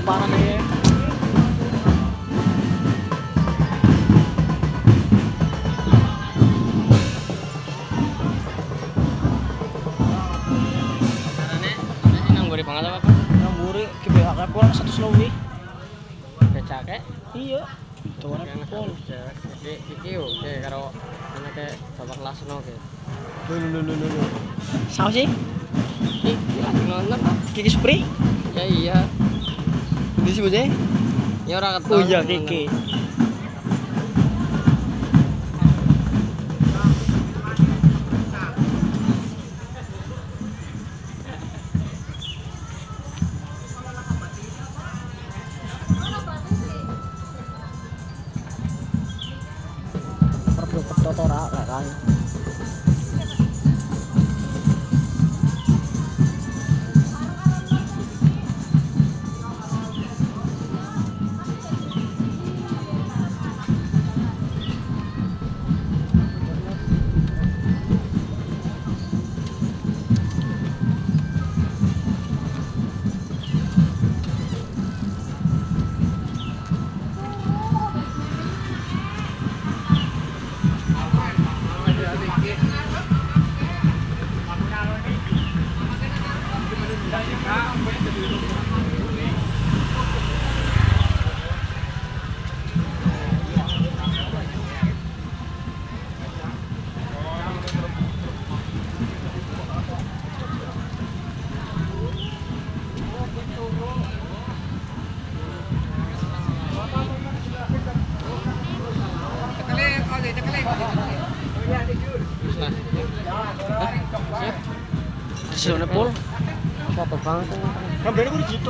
parah deh. Nang pangalan apa? Ngamburi ke BHK pulang 100 lebih. Becake. Iya. Tuh kan pol. Iki yo karo anake bapak Lasno ke. Lho. Sao sih? Iki lagi nonton. Kiki Supri? Ya iya. Disebutnya? Ya ora ketemu. Oh iya Kiki. Totora kan. Sudah pol. Foto banget. Kan